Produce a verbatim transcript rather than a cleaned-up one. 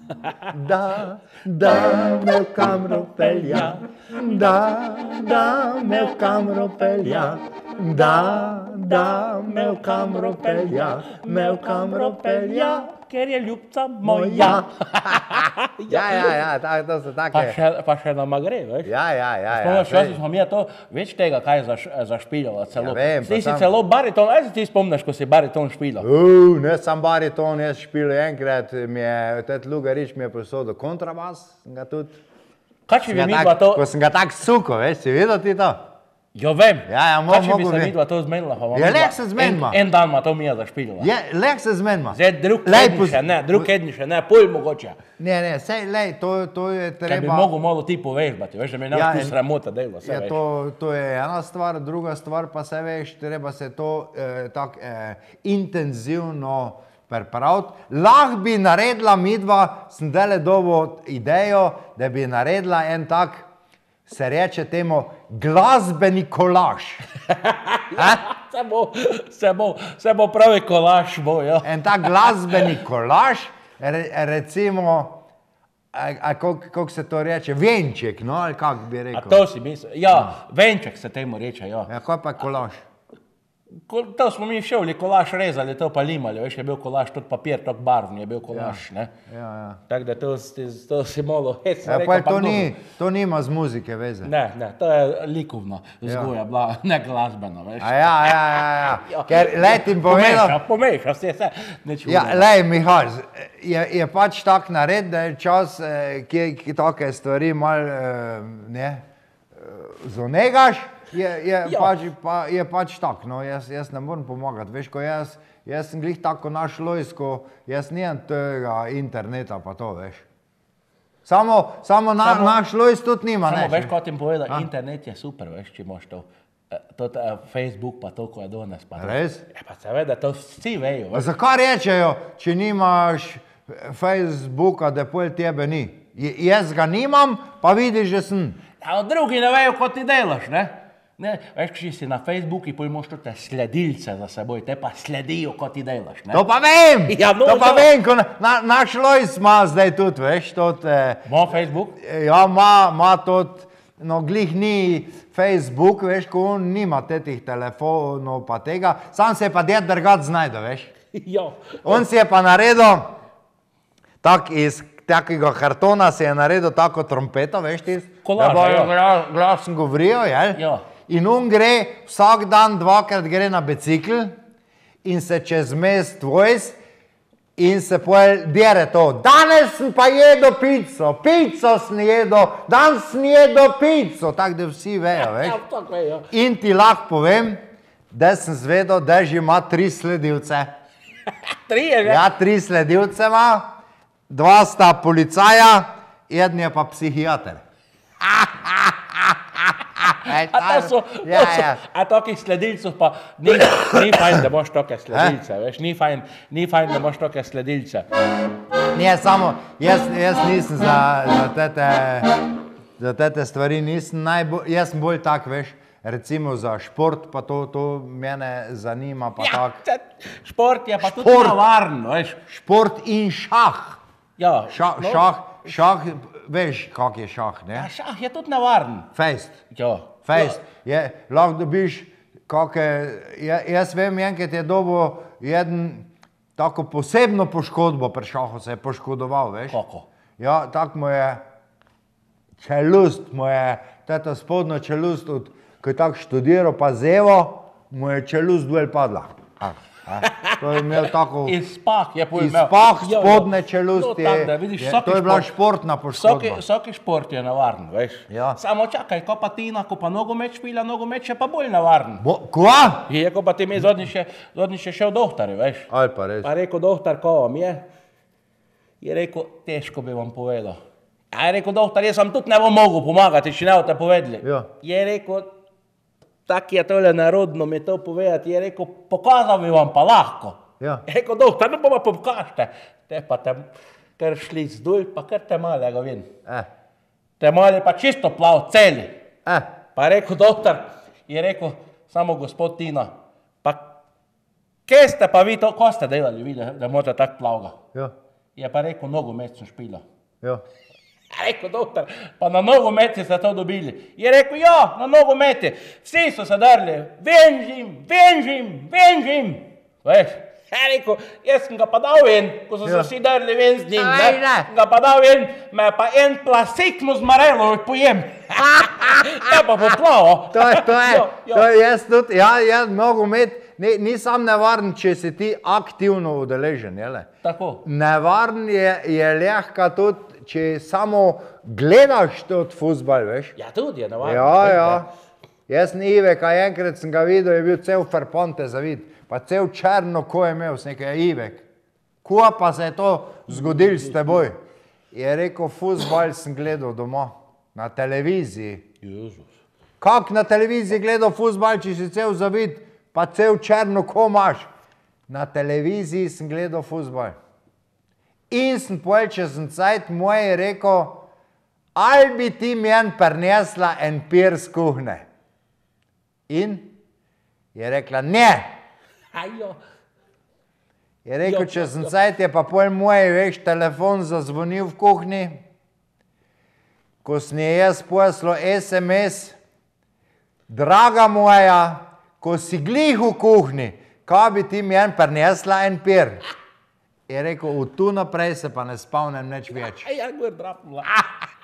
Da, da me v kamro pelja, da, da me v kamro pelja, da, da me v kamro pelja, me v kamro pelja, ker je ljubca moja. Ja, ja, ja, tak, to so take. Pa še, pa še nama gre, veš? Ja, ja, ja. Spomniš, ja, smo mi to več tega, kaj zaš, zašpiljala celo. Ja, vem, ti si sam... celo bariton, aj se ti spomniš, ko si bariton špila? Uh, ne sam bariton, jaz špil enkrat, mi je, tet Lugarič mi je posodil kontrabas, sem ga tudi. Kaj če bi midva to... Ko sem ga tak suko, veš, si videl ti to? Jo, vem. Ja, ja, mo, Kaj če bi mogu se bi... midva to zmenila? Ja, leh se zmenima. En, en dan ma to mi je zašpilila. Je, leh se zmenima. Zdaj, drug edni še ne, drug edni še ne, pol mogoče. Ne, ne, sej, lej, to, to je treba... Kaj bi mogo malo ti povežbati, veš, da mi ne ja, tu sramota delo, vse ja, veš. To, to je ena stvar, druga stvar pa se veš, treba se to eh, tak eh, intenzivno pripraviti. Lahko bi naredila midva, sem dele dobo idejo, da bi naredila en tak, se reče temu, glasbeni kolaž. se, bo, se, bo, se bo pravi kolaž, bo, ja. En tak glasbeni kolaž, re, recimo, kako se to reče, venček, no, ali kako bi rekel. A to si mislil, ja, no. Venček se temu reče, ja. Ja, kaj pa kolaž? To smo mi šeli kolaž rezali, to pa limali, veš, je bil kolaž, tudi papir, tako barvni je bil kolaž, ja. ne. Ja, ja. Tako da to, to si malo hecno ja, rekel. To, ni, to nima z muzike veze. Ne, ne, to je likovna vzgoja, ja. Bila, ne glasbena, veš. A ja, ja, ja, ja. Ker letim povedal... Pomeša, pomeša, vse, vse, neč ja, lej, Mihal, je, je pač tak nared, da je čas, kje, kje take stvari mal, ne, zonegaš. Je, je, ja. pač, pa, je pač tak, no, jaz, jaz ne moram pomagati, veš, ko jaz, jaz sem glih tako naš lojsko, jaz nijem tega interneta pa to, veš. Samo, samo, na, samo naš lojs tudi nima, samo, ne. Samo, veš, ko ti povedal, internet je super, veš, če imaš to, to, to Facebook pa to, ko je danes. Pa res? Ja, pa seveda, to vsi vejo. Veš. Zakaj rečejo, če nimaš Facebooka, da pol tebe ni? Je, jaz ga nimam, pa vidiš, že sem. Ja, drugi ne vejo, kot ti delaš, ne? Ne, veš, če si na Facebooku, pa imaš te sledilce za seboj, te pa sledijo, kot ti delaš, ne? To pa vem, ja, no, to pa no. vem, ko na, naš lojs ima zdaj tudi, veš, tot... Eh, ma Facebook? Ja, ima, ima tot, no, glih ni Facebook, veš, ko on nima tetih telefonov pa tega, sam se je pa djed drgat znajde, veš. Ja. On si je pa naredil, tak iz takega kartona si je naredil tako trompeto, veš, ti? Kolaža, ja. Glas, glasen govorijo, jel? Ja. In on gre, vsak dan dvakrat gre na bicikl in se čez mest vojs in se poje dere to. Danes sem pa jedo pico, pico sem jedo, danes sem jedo pico, tako da vsi vejo, veš. Ja, tako vejo. In ti lahko povem, da sem zvedel, da že ima tri sledilce. Tri je že? Ja, tri sledilce ima, dva sta policaja, eden je pa psihiater. A to so, ja, to so, ja. a takih sledilcev pa ni, ni fajn, da imaš take sledilce, veš, ni fajn, ni fajn, da imaš take sledilce. Ne, samo, jaz, jaz nisem za, za, tete, za tete stvari, nisem najbolj, jaz sem bolj tak, veš, recimo za šport, pa to, to mene zanima, pa ja, tak. Šport je pa šport, tudi navarno, veš. Šport in šah. Ja. Ša, no. Šah, šah, veš, kak je šah, ne? A šah je tudi navaren. Fejst. Ja. Fejst. Je, lahko dobiš, kake, jaz vem, enkrat je dobil jeden tako posebno poškodbo pri šahu, se je poškodoval, veš? Kako? Ja, tak mu je čelust, mu je, teta spodno čelust, od, ko je tak študiral pa zevo, mu je čelust dol padla. A, a, to je imel tako... Izpah je pojmel. Izpah spodne čelusti je, no, vidiš, je to je bila športna poškodba. Vsaki šport je navaren, veš. Ja. Samo čakaj, ko pa Tina, ko pa nogomet špila, nogomet je pa bolj navaren. Bo, kva? Je, ko pa ti mi zadnji še, zadnji še šel dohtari, veš. Ali pa res. Pa rekel, dohtar, ko vam je? Je rekel, težko bi vam povedal. A je rekel, dohtar, jaz vam tudi ne bom mogel pomagati, če ne boste povedali. Ja. Je rekel, tak je tole narodno mi to povedati, je rekel, pokazal bi vam pa lahko. Ja. Je rekel, dohtar, ne bomo pokažite. Te pa te, kar šli zdolj, pa kar te malega vin. Eh. Te mali pa čisto plav, celi. Eh. Pa je rekel, dohtar, je rekel, samo gospod Tina, pa kje ste pa vi to, ko ste delali, vi, da, da morate tak plavga? Ja. Je pa rekel, nogomet sem špila. Ja. Je rekel, doktor, pa na nogometi ste to dobili. Je rekel, ja, na nogometi. Vsi so se drli, venžim, venžim, venžim. Veš, je rekel, jaz sem ga pa dal ven, ko so se vsi drli ven z njim, ne? Ga pa dal ven, me pa en plastik mu zmarelo pojem. Ja pa poplavo. To je, to je, to je jaz tudi, ja, jaz nogomet, ni sam nevaren, če si ti aktivno udeležen, jele? Tako. Nevaren je, je lahko tudi, če samo gledaš tudi fuzbal, veš? Ja, tudi je nevaren. Ja, ja. Jaz sem Iveka, enkrat sem ga videl, je bil cel Ferponte zavid, pa cel črno, ko je imel, s nekaj Ivek. Ko pa se je to zgodil s teboj? Je rekel, fuzbal sem gledal doma, na televiziji. Jezus. Kak na televiziji gledal fuzbal, če si cel zavid, pa cel črno, ko imaš? Na televiziji sem gledal fuzbal. In sem povedal, če sem cajt moj je rekel, ali bi ti meni prinesla en pir z kuhne? In je rekla, ne. Ajo. Je rekel, če sem cajt, je pa pol moj, veš, telefon zazvonil v kuhni, ko sem je jaz poslal es em es, draga moja, ko si glih v kuhni, kaj bi ti meni prinesla en pir? Je rekel, od tu naprej se pa ne spavnem nič več. Ja, gor drapnula.